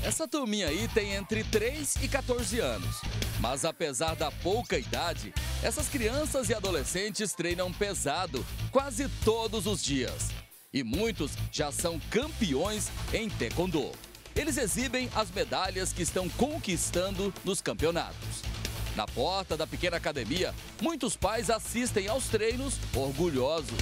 Essa turminha aí tem entre 3 e 14 anos. Mas apesar da pouca idade, essas crianças e adolescentes treinam pesado quase todos os dias. E muitos já são campeões em taekwondo. Eles exibem as medalhas que estão conquistando nos campeonatos. Na porta da pequena academia, muitos pais assistem aos treinos orgulhosos.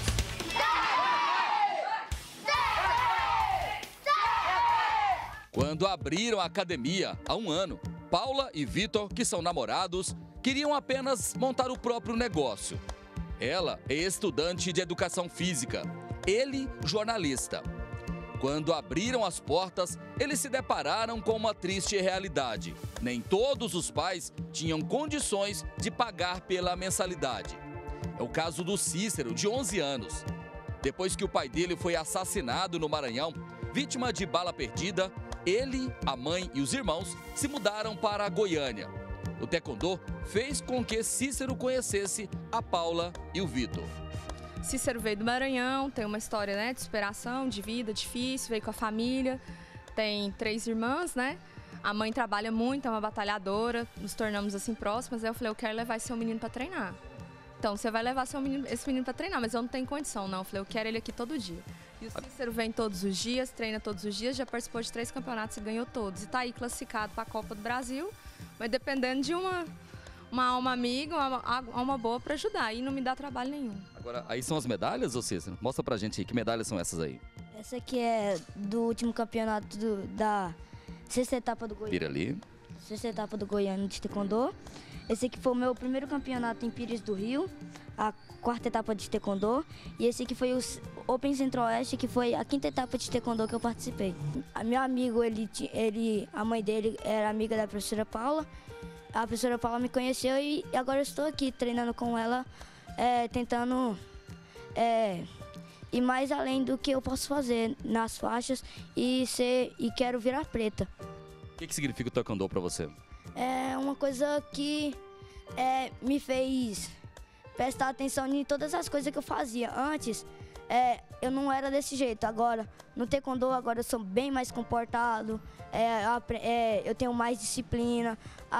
Quando abriram a academia há um ano, Paula e Vitor, que são namorados, queriam apenas montar o próprio negócio. Ela é estudante de educação física, ele jornalista. Quando abriram as portas, eles se depararam com uma triste realidade. Nem todos os pais tinham condições de pagar pela mensalidade. É o caso do Cícero, de 11 anos. Depois que o pai dele foi assassinado no Maranhão, vítima de bala perdida, ele, a mãe e os irmãos se mudaram para Goiânia. O taekwondo fez com que Cícero conhecesse a Paula e o Vitor. Cícero veio do Maranhão, tem uma história, né, de superação, de vida difícil, veio com a família, tem 3 irmãs, né? A mãe trabalha muito, é uma batalhadora, nos tornamos assim próximas. Aí eu falei, eu quero levar esse seu menino para treinar. Então, você vai levar esse menino para treinar, mas eu não tenho condição, não. Eu falei, eu quero ele aqui todo dia. E o Cícero vem todos os dias, treina todos os dias, já participou de 3 campeonatos e ganhou todos. E tá aí classificado para a Copa do Brasil, mas dependendo de uma alma amiga, uma alma boa para ajudar. E não me dá trabalho nenhum. Agora, aí são as medalhas, ô Cícero? Mostra pra gente aí, que medalhas são essas aí? Essa aqui é do último campeonato da sexta etapa do Goiânia. Vira ali. Sexta etapa do Goiânia de taekwondo. Esse aqui foi o meu primeiro campeonato em Pires do Rio, a 4ª etapa de taekwondo. E esse aqui foi o Open Centro-Oeste, que foi a 5ª etapa de taekwondo que eu participei. Meu amigo, a mãe dele era amiga da professora Paula. A professora Paula me conheceu e agora eu estou aqui treinando com ela, tentando ir mais além do que eu posso fazer nas faixas e quero virar preta. O que significa o taekwondo para você? É uma coisa que me fez prestar atenção em todas as coisas que eu fazia. Antes, eu não era desse jeito. Agora, no taekwondo, agora eu sou bem mais comportado. Eu tenho mais disciplina.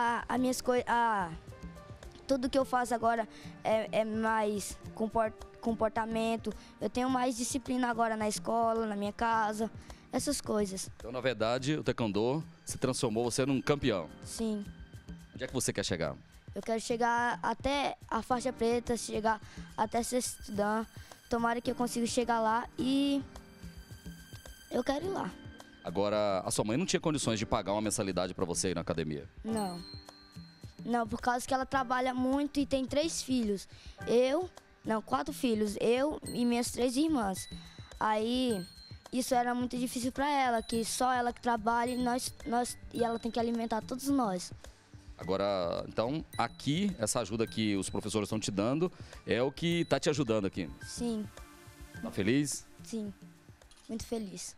Tudo que eu faço agora é mais comportamento. Eu tenho mais disciplina agora na escola, na minha casa, essas coisas. Então, na verdade, o taekwondo se transformou você num campeão. Sim. Onde é que você quer chegar? Eu quero chegar até a faixa preta, chegar até sexto dan. Tomara que eu consiga chegar lá e eu quero ir lá. Agora, a sua mãe não tinha condições de pagar uma mensalidade para você ir na academia? Não. Não, por causa que ela trabalha muito e tem 3 filhos. 4 filhos. Eu e minhas 3 irmãs. Aí, isso era muito difícil para ela, que só ela que trabalha e ela tem que alimentar todos nós. Agora, então, aqui, essa ajuda que os professores estão te dando é o que está te ajudando aqui? Sim. Tá feliz? Sim, muito feliz.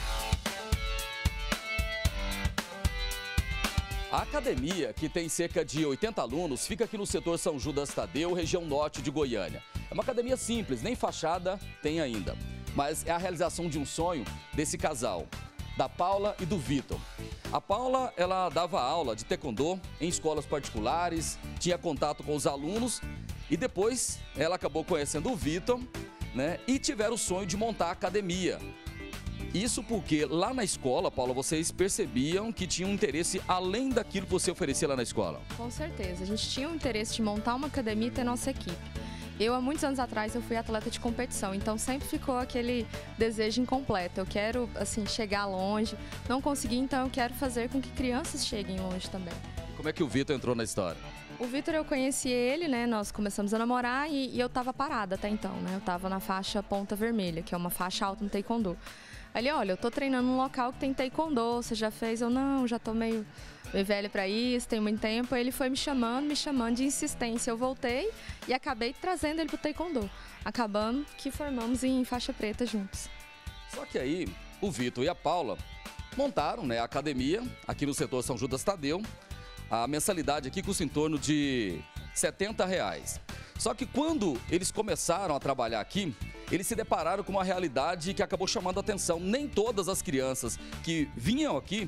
A academia, que tem cerca de 80 alunos, fica aqui no setor São Judas Tadeu, região norte de Goiânia. É uma academia simples, nem fachada tem ainda. Mas é a realização de um sonho desse casal, da Paula e do Vitor. A Paula, ela dava aula de taekwondo em escolas particulares, tinha contato com os alunos e depois ela acabou conhecendo o Vitor, né? E tiveram o sonho de montar a academia. Isso porque lá na escola, Paula, vocês percebiam que tinha um interesse além daquilo que você oferecia lá na escola? Com certeza, a gente tinha o interesse de montar uma academia e ter nossa equipe. Eu, há muitos anos atrás, eu fui atleta de competição, então sempre ficou aquele desejo incompleto. Eu quero, assim, chegar longe, não consegui, então eu quero fazer com que crianças cheguem longe também. E como é que o Vitor entrou na história? O Vitor, eu conheci ele, né, nós começamos a namorar e eu tava parada até então, né, eu tava na faixa ponta vermelha, que é uma faixa alta no taekwondo. Ele, olha, eu tô treinando num local que tem taekwondo, você já fez? Eu, não, já tô meio velha pra isso, tem muito tempo. Aí ele foi me chamando de insistência. Eu voltei e acabei trazendo ele pro taekwondo. Acabando que formamos em faixa preta juntos. Só que aí, o Vitor e a Paula montaram, né, a academia aqui no setor São Judas Tadeu. A mensalidade aqui custa em torno de R$70. Só que quando eles começaram a trabalhar aqui, eles se depararam com uma realidade que acabou chamando a atenção. Nem todas as crianças que vinham aqui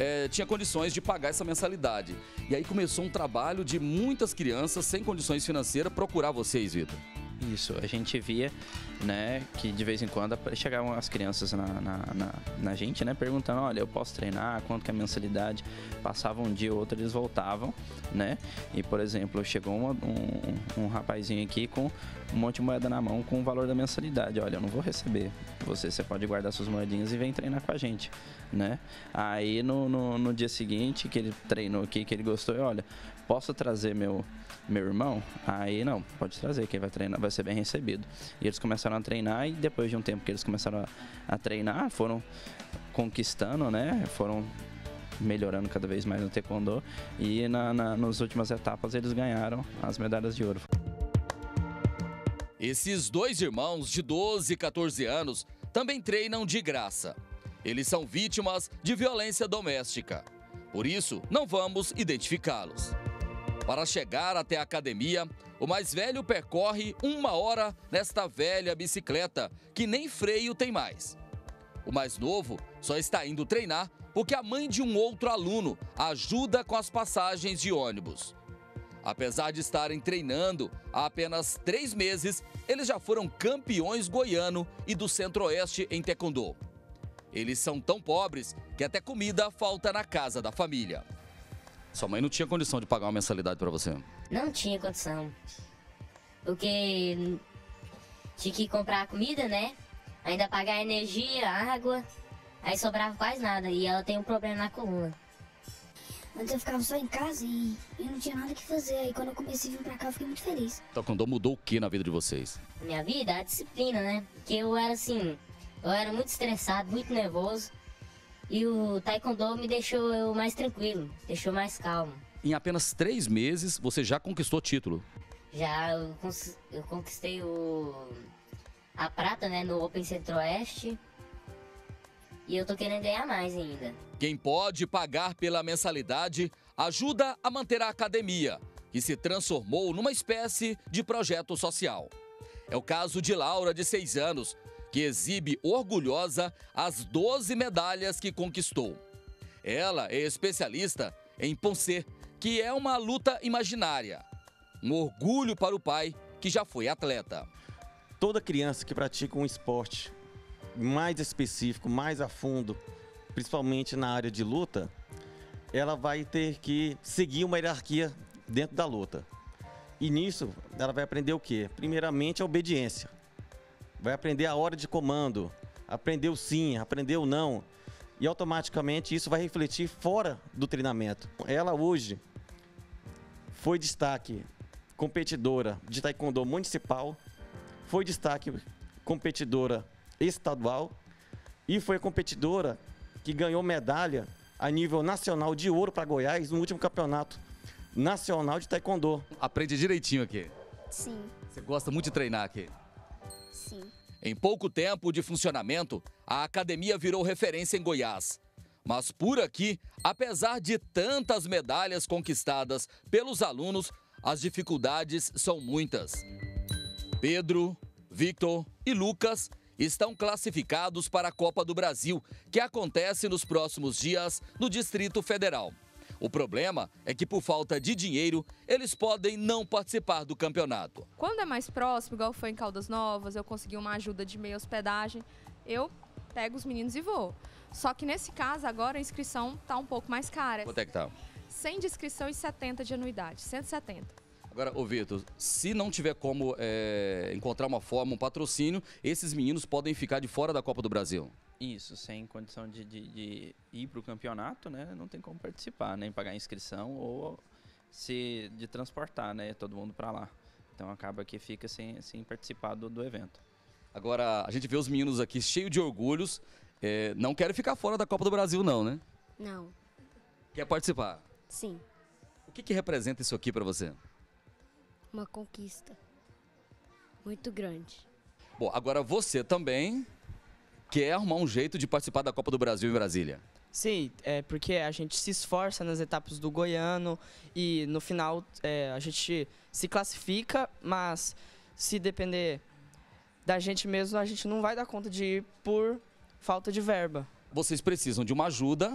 tinha condições de pagar essa mensalidade. E aí começou um trabalho de muitas crianças sem condições financeiras procurar vocês, Vitor. Isso, a gente via, né, que de vez em quando chegavam as crianças na gente, né, perguntando, olha, eu posso treinar, quanto que é a mensalidade? Passava um dia ou outro, eles voltavam, né, e, por exemplo, chegou um rapazinho aqui com um monte de moeda na mão com o valor da mensalidade. Olha, eu não vou receber, você pode guardar suas moedinhas e vem treinar com a gente, né. Aí, no dia seguinte, que ele treinou aqui, que ele gostou, olha, posso trazer meu irmão? Aí não, pode trazer, quem vai treinar vai ser bem recebido. E eles começaram a treinar e depois de um tempo que eles começaram a treinar, foram conquistando, né? Foram melhorando cada vez mais no taekwondo e nas últimas etapas eles ganharam as medalhas de ouro. Esses dois irmãos de 12 e 14 anos também treinam de graça. Eles são vítimas de violência doméstica. Por isso, não vamos identificá-los. Para chegar até a academia, o mais velho percorre 1 hora nesta velha bicicleta, que nem freio tem mais. O mais novo só está indo treinar porque a mãe de um outro aluno ajuda com as passagens de ônibus. Apesar de estarem treinando há apenas 3 meses, eles já foram campeões goiano e do Centro-Oeste em taekwondo. Eles são tão pobres que até comida falta na casa da família. Sua mãe não tinha condição de pagar uma mensalidade para você? Não tinha condição. Porque tinha que comprar comida, né? Ainda pagar energia, água. Aí sobrava quase nada. E ela tem um problema na coluna. Antes eu ficava só em casa e eu não tinha nada que fazer. Aí quando eu comecei a vir pra cá, eu fiquei muito feliz. O taekwondo mudou o que na vida de vocês? Na minha vida, a disciplina, né? Porque eu era muito estressado, muito nervoso. E o taekwondo me deixou eu mais tranquilo, deixou mais calmo. Em apenas 3 meses, você já conquistou título? Já eu conquistei a prata, né, no Open Centro-Oeste. E eu tô querendo ganhar mais ainda. Quem pode pagar pela mensalidade ajuda a manter a academia, que se transformou numa espécie de projeto social. É o caso de Laura, de 6 anos, que exibe orgulhosa as 12 medalhas que conquistou. Ela é especialista em poncê, que é uma luta imaginária. Um orgulho para o pai, que já foi atleta. Toda criança que pratica um esporte mais específico, mais a fundo, principalmente na área de luta, ela vai ter que seguir uma hierarquia dentro da luta. E nisso, ela vai aprender o quê? Primeiramente, a obediência. Vai aprender a hora de comando, aprender o sim, aprender o não. E automaticamente isso vai refletir fora do treinamento. Ela hoje foi destaque competidora de taekwondo municipal, foi destaque competidora estadual e foi competidora que ganhou medalha a nível nacional de ouro para Goiás no último campeonato nacional de taekwondo. Aprende direitinho aqui. Sim, Você gosta muito de treinar aqui. sim. Em pouco tempo de funcionamento, a academia virou referência em Goiás. Mas por aqui, apesar de tantas medalhas conquistadas pelos alunos, as dificuldades são muitas. Pedro, Victor e Lucas estão classificados para a Copa do Brasil, que acontece nos próximos dias no Distrito Federal. O problema é que, por falta de dinheiro, eles podem não participar do campeonato. Quando é mais próximo, igual foi em Caldas Novas, eu consegui uma ajuda de meia hospedagem, eu pego os meninos e vou. Só que nesse caso, agora a inscrição está um pouco mais cara. Quanto é que tá? 100 de inscrição e 70 de anuidade, 170. Agora, ô Vitor, se não tiver como encontrar uma forma, um patrocínio, esses meninos podem ficar de fora da Copa do Brasil. Isso, sem condição de ir para o campeonato, né? Não tem como participar, nem pagar inscrição ou de transportar, né? Todo mundo para lá. Então acaba que fica sem participar do evento. Agora, a gente vê os meninos aqui cheios de orgulhos. Não querem ficar fora da Copa do Brasil, não, né? Não, Quer participar. sim. O que representa isso aqui para você? Uma conquista muito grande. Bom, agora você também quer arrumar um jeito de participar da Copa do Brasil em Brasília. Sim, é porque a gente se esforça nas etapas do goiano e no final a gente se classifica, mas se depender da gente mesmo, a gente não vai dar conta de ir por falta de verba. Vocês precisam de uma ajuda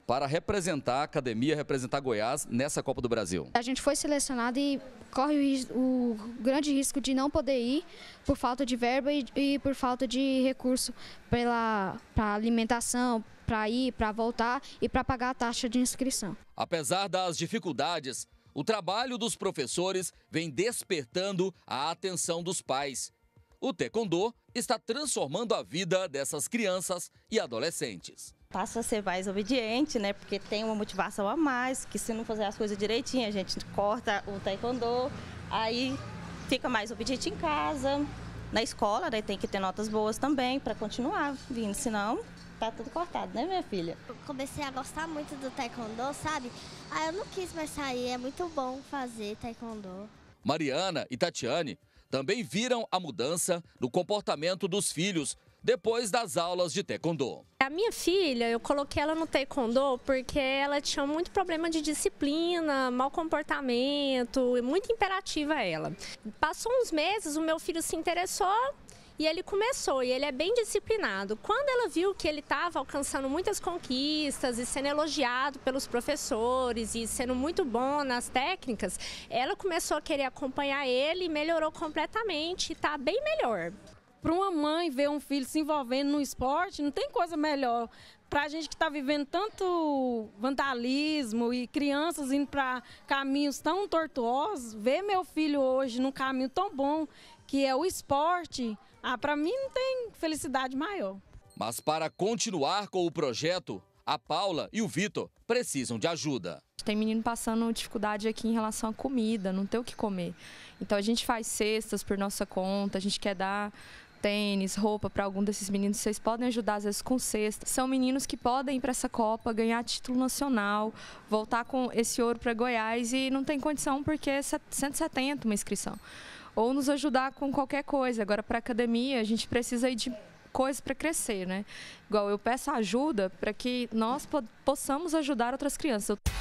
para representar a academia, representar Goiás nessa Copa do Brasil. A gente foi selecionado e corre o grande risco de não poder ir por falta de verba e por falta de recurso para alimentação, para ir, para voltar e para pagar a taxa de inscrição. Apesar das dificuldades, o trabalho dos professores vem despertando a atenção dos pais. O taekwondo está transformando a vida dessas crianças e adolescentes. Passa a ser mais obediente, né? Porque tem uma motivação a mais, que se não fazer as coisas direitinho, a gente corta o taekwondo, aí fica mais obediente em casa, na escola, né? Tem que ter notas boas também para continuar vindo, senão tá tudo cortado, né, minha filha? Eu comecei a gostar muito do taekwondo, sabe? Aí eu não quis mais sair, é muito bom fazer taekwondo. Mariana e Tatiane também viram a mudança no comportamento dos filhos depois das aulas de taekwondo. A minha filha, eu coloquei ela no taekwondo porque ela tinha muito problema de disciplina, mau comportamento, muito imperativa ela. Passou uns meses, o meu filho se interessou e ele começou, e ele é bem disciplinado. Quando ela viu que ele estava alcançando muitas conquistas e sendo elogiado pelos professores e sendo muito bom nas técnicas, ela começou a querer acompanhar ele e melhorou completamente, está bem melhor. Para uma mãe ver um filho se envolvendo no esporte, não tem coisa melhor. Para a gente que está vivendo tanto vandalismo e crianças indo para caminhos tão tortuosos, ver meu filho hoje num caminho tão bom que é o esporte, para mim não tem felicidade maior. Mas para continuar com o projeto, a Paula e o Vitor precisam de ajuda. Tem menino passando dificuldade aqui em relação à comida, não tem o que comer. Então a gente faz cestas por nossa conta, a gente quer dar tênis, roupa para algum desses meninos. Vocês podem ajudar às vezes com cesta. São meninos que podem ir para essa Copa, ganhar título nacional, voltar com esse ouro para Goiás e não tem condição porque é 170 uma inscrição. Ou nos ajudar com qualquer coisa. Agora, para a academia, a gente precisa ir de coisas para crescer, né? Igual eu peço ajuda para que nós possamos ajudar outras crianças.